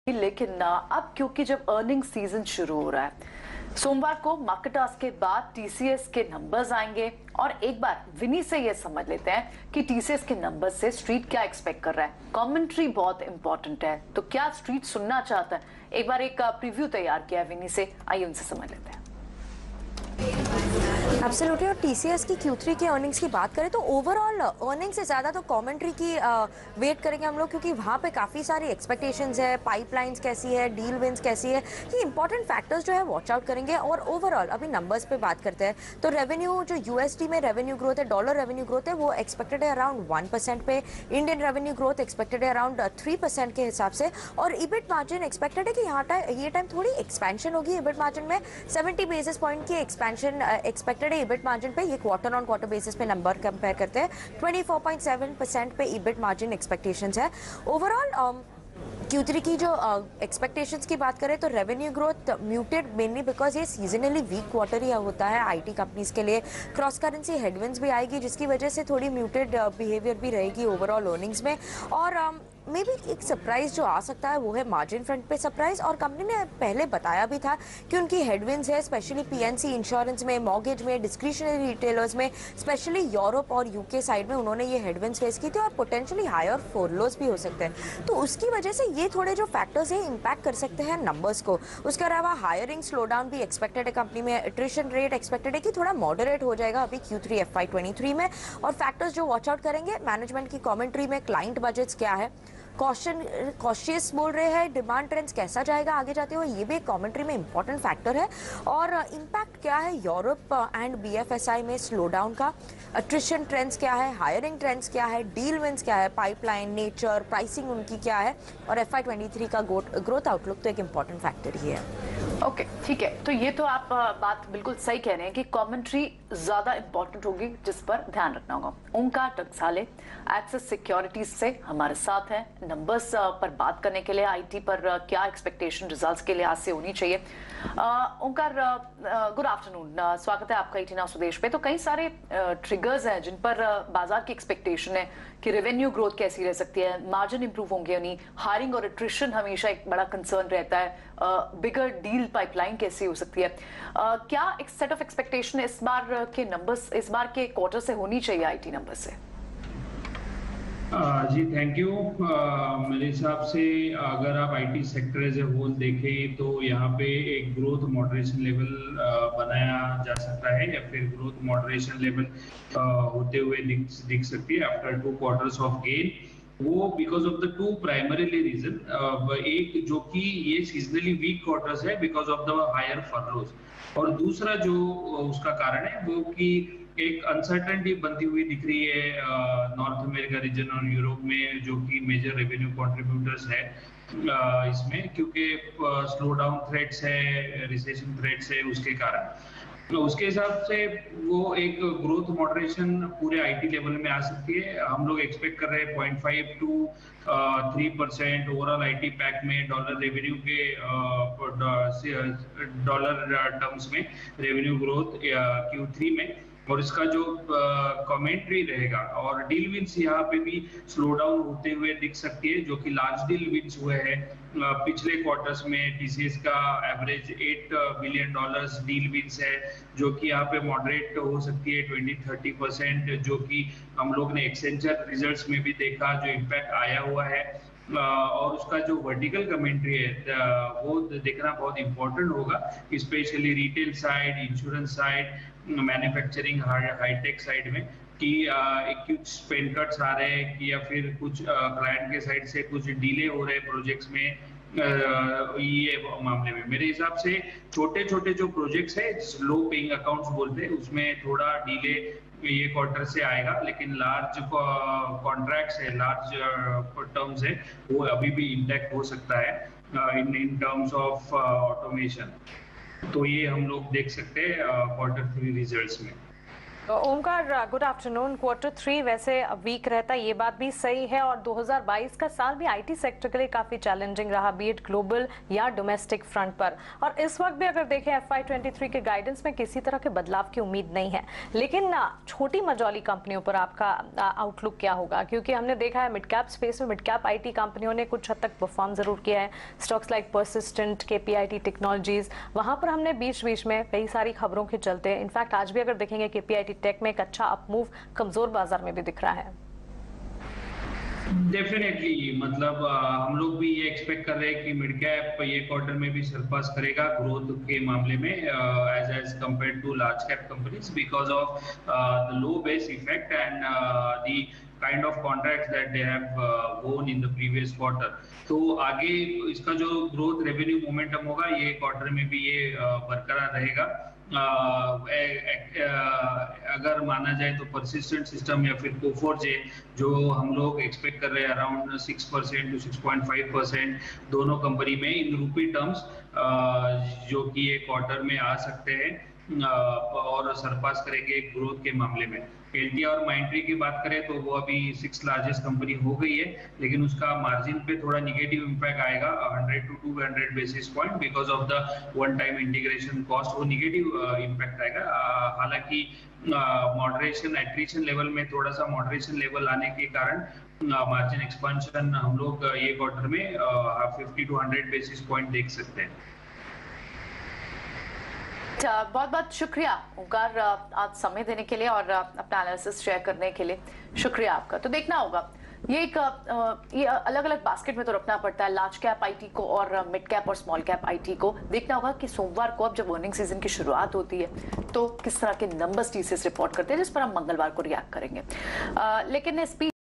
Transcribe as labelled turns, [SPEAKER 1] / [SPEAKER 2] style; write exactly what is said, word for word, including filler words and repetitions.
[SPEAKER 1] लेकिन अब क्योंकि जब अर्निंग सीजन शुरू हो रहा है, सोमवार को मार्केट आवर्स के बाद टीसीएस के नंबर्स आएंगे और एक बार विनी से ये समझ लेते हैं कि टीसीएस के नंबर्स से स्ट्रीट क्या एक्सपेक्ट कर रहा है। कमेंट्री बहुत इंपॉर्टेंट है, तो क्या स्ट्रीट सुनना चाहता है? एक बार एक प्रीव्यू तैयार किया है विनी से, आइए उनसे समझ लेते हैं।
[SPEAKER 2] एब्सोल्युटली। और टीसीएस की क्यू थ्री के अर्निंग्स की बात करें तो ओवरऑल अर्निंग्स से ज़्यादा तो कमेंट्री की वेट करेंगे हम लोग, क्योंकि वहाँ पे काफ़ी सारी एक्सपेक्टेशंस है, पाइपलाइंस कैसी है, डील विंस कैसी है, ये इंपॉर्टेंट फैक्टर्स जो है वॉच आउट करेंगे। और ओवरऑल अभी नंबर्स पे बात करते हैं तो रेवेन्यू जो यूएसडी में रेवेन्यू ग्रोथ है, डॉलर रेवेन्यू ग्रोथ है, वो एक्सपेक्टेड है अराउंड वन परसेंट पे। इंडियन रेवेन्यू ग्रोथ एक्सपेक्टेड है अराउंड थ्री परसेंट के हिसाब से। और इबिट मार्जिन एक्सपेक्टेड है कि यहाँ ये टाइम थोड़ी एक्सपेंशन होगी इबिट मार्जिन में, सेवेंटी बेसिस पॉइंट की एक्सपेंशन एक्सपेक्टेड है इबिट मार्जिन पे। ये क्वार्टर ऑन क्वार्टर बेसिस पे नंबर कंपेयर करते हैं, twenty four point seven percent पे इबिट मार्जिन एक्सपेक्टेशंस है। ओवरऑल क्यू थ्री की जो एक्सपेक्टेशंस uh, की बात करें तो revenue growth muted mainly because ये सीजनली वीक क्वार्टर ही होता है आईटी कंपनीज के लिए। क्रॉस करेंसी हेडविंड्स भी आएगी जिसकी वजह से थोड़ी म्यूटेड बिहेवियर uh, भी रहेगी ओवरऑल अर्निंग्स में। और मे um, बी एक सरप्राइज जो आ सकता है वो है मार्जिन फ्रंट पे सरप्राइज। और कंपनी ने पहले बताया भी था कि उनकी हेडविंड्स है स्पेशली पीएनसी इंश्योरेंस में, मॉर्गेज में, डिस्क्रिशनरी रिटेलर्स में, स्पेशली यूरोप और यूके साइड में उन्होंने ये हेडविंड्स फेस की थी और पोटेंशियली हायर फोरलोज भी हो सकते हैं। तो उसकी वजह से ये थोड़े जो फैक्टर्स हैं इम्पैक्ट कर सकते हैं नंबर्स को। उसके अलावा हायरिंग स्लो डाउन भी एक्सपेक्टेड है कंपनी में। एट्रिशन रेट एक्सपेक्टेड है कि थोड़ा मॉडरेट हो जाएगा अभी Q three F Y twenty three में। और फैक्टर्स जो वॉच आउट करेंगे मैनेजमेंट की कमेंट्री में, क्लाइंट बजट्स क्या है, कॉशन कॉशियस बोल रहे हैं, डिमांड ट्रेंड्स कैसा जाएगा आगे जाते हुए, ये भी एक कमेंट्री में इंपॉर्टेंट फैक्टर है। और इम्पैक्ट क्या है यूरोप एंड बीएफएसआई में स्लो डाउन का, अट्रिशन ट्रेंड्स क्या है, हायरिंग ट्रेंड्स क्या है, डील विंस क्या है, पाइपलाइन नेचर, प्राइसिंग उनकी क्या है, और एफ आई ट्वेंटी थ्री का ग्रोथ आउटलुक तो एक इंपॉर्टेंट फैक्टर ही है।
[SPEAKER 1] ओके okay, ठीक है। तो ये तो आप बात बिल्कुल सही कह रहे हैं कि कमेंट्री ज्यादा इंपॉर्टेंट होगी जिस पर ध्यान रखना होगा। ओंकार टकसाले एक्सिस सिक्योरिटीज से हमारे साथ हैं नंबर्स पर बात करने के लिए, आईटी पर क्या एक्सपेक्टेशन रिजल्ट्स के लिहाज से होनी चाहिए। ओंकार, गुड आफ्टरनून, स्वागत है आपका ईटी नाउ स्वदेश पे। तो कई सारे ट्रिगर्स हैं जिन पर बाजार की एक्सपेक्टेशन है कि रेवेन्यू ग्रोथ कैसी रह सकती है, मार्जिन इंप्रूव होंगे या नहीं, हायरिंग और एट्रिशन हमेशा एक बड़ा कंसर्न रहता है, बिगर डील पाइपलाइन कैसी हो सकती है। uh, क्या एक सेट ऑफ एक्सपेक्टेशन इस बार के नंबर्स, इस बार के क्वार्टर से होनी चाहिए आईटी नंबर से?
[SPEAKER 3] uh, जी थैंक यू। uh, मेरे हिसाब से अगर आप IT sector as a whole देखें तो यहाँ पे एक ग्रोथ मॉडरेशन लेवल uh, बनाया जा सकता है या फिर ग्रोथ मॉडरेशन लेवल uh, होते हुए दिख दिख सकती है after two quarters of gain. वो because of the two primarily reason, एक जो कि ये सीजनली वीक क्वार्टर्स है because of the higher furloughs, और दूसरा जो उसका कारण है वो कि एक अनसर्टेनिटी बनती हुई दिख रही है नॉर्थ अमेरिका रीजन और यूरोप में, जो कि मेजर रेवेन्यू कंट्रीब्यूटर्स है uh, इसमें, क्योंकि स्लो डाउन थ्रेट्स है, रिसेशन थ्रेट्स है, उसके कारण। तो उसके हिसाब से वो एक ग्रोथ मॉडरेशन पूरे आईटी लेवल में आ सकती है। हम लोग एक्सपेक्ट कर रहे हैं point five two three percent overall IT pack में डॉलर रेवेन्यू के डॉलर टर्म्स में रेवेन्यू ग्रोथ क्यू थ्री में। और इसका जो कमेंट्री uh, रहेगा और डील विंस यहाँ पे भी स्लो डाउन होते हुए दिख सकती है, जो कि लार्ज डील विंस हुए हैं uh, पिछले क्वार्टर्स में। टीसीएस का average eight billion dollars deal wins है, जो कि यहाँ पे मॉडरेट हो सकती है ट्वेंटी थर्टी परसेंट, जो कि हम लोग ने एक्सेंचर रिजल्ट्स में भी देखा, जो इम्पैक्ट आया हुआ है। और उसका जो वर्टिकल कमेंट्री है वो देखना बहुत इंपॉर्टेंट होगा, specially retail side, insurance side, manufacturing, high tech side में, कि कुछ स्पेंड कट्स आ रहे हैं कि या फिर कुछ क्लाइंट के साइड से कुछ डिले हो रहे हैं प्रोजेक्ट्स में। ये मामले में मेरे हिसाब से छोटे छोटे जो प्रोजेक्ट्स है, लो पेइंग अकाउंट्स बोलते हैं, उसमें थोड़ा डिले ये क्वार्टर से आएगा, लेकिन लार्ज कॉन्ट्रैक्ट्स है, लार्ज टर्म्स है, वो अभी भी इंटैक्ट हो सकता है in in terms of automation. तो ये हम लोग देख सकते हैं क्वार्टर थ्री रिजल्ट्स में।
[SPEAKER 4] तो Omkar, good afternoon. Quarter three वैसे वीक रहता है, ये बात भी सही है, और दो हज़ार बाईस का साल भी आईटी सेक्टर के लिए काफी चैलेंजिंग रहा, बी इट ग्लोबल या डोमेस्टिक फ्रंट पर। और इस वक्त भी अगर देखें एफ आई ट्वेंटी थ्री के गाइडेंस में किसी तरह के बदलाव की उम्मीद नहीं है, लेकिन छोटी मझौली कंपनियों पर आपका आउटलुक क्या होगा? क्योंकि हमने देखा है मिड कैप स्पेस में मिड कैप आईटी कंपनियों ने कुछ हद तक परफॉर्म जरूर किया है। Stocks like Persistent, KPIT technologies, वहां पर हमने बीच बीच में कई सारी खबरों के चलते, इनफैक्ट आज भी अगर देखेंगे केपीआईटी टेक में एक अच्छा अपमूव कमजोर बाजार में भी दिख रहा है।
[SPEAKER 3] डेफिनेटली, मतलब हम लोग भी ये एक्सपेक्ट कर रहे हैं कि मिड कैप ये क्वार्टर में भी सरपास करेगा ग्रोथ के मामले में as as compared to large cap companies, because of the low base effect and the kind of contracts that they have won in the previous quarter. तो आगे इसका जो ग्रोथ रेवेन्यू मोमेंटम होगा ये क्वार्टर में भी ये बरकरार रहेगा। Uh, अगर माना जाए तो परसिस्टेंट सिस्टम या फिर कोफोर्जे जो हम लोग एक्सपेक्ट कर रहे हैं around six percent to six point five percent दोनों कंपनी में इन रूपी टर्म्स, जो कि ये क्वार्टर में आ सकते हैं और सरपास करेंगे ग्रोथ के मामले में। एलटी और माइंट्री की बात करें तो वो अभी सिक्स लार्जेस्ट कंपनी हो गई है, लेकिन उसका मार्जिन पे थोड़ा निगेटिव इम्पैक्ट आएगा hundred to two hundred basis point because of the one time integration cost, वो निगेटिव इम्पैक्ट आएगा। हालांकि मॉडरेशन एट्रिशन लेवल में थोड़ा सा मॉडरेशन लेवल आने के कारण मार्जिन एक्सपेंशन हम लोग ये क्वार्टर में fifty to hundred basis point देख सकते हैं।
[SPEAKER 1] बहुत बहुत शुक्रिया ओंकार आज समय देने के लिए और अपना एनालिसिस शेयर करने के लिए, शुक्रिया आपका। तो देखना होगा ये एक ये अलग अलग बास्केट में तो रखना पड़ता है लार्ज कैप आईटी को और मिड कैप और स्मॉल कैप आईटी को। देखना होगा कि सोमवार को अब जब अर्निंग सीजन की शुरुआत होती है तो किस तरह के नंबर्स टीसीएस रिपोर्ट करते हैं, जिस पर हम मंगलवार को रिएक्ट करेंगे। आ, लेकिन इस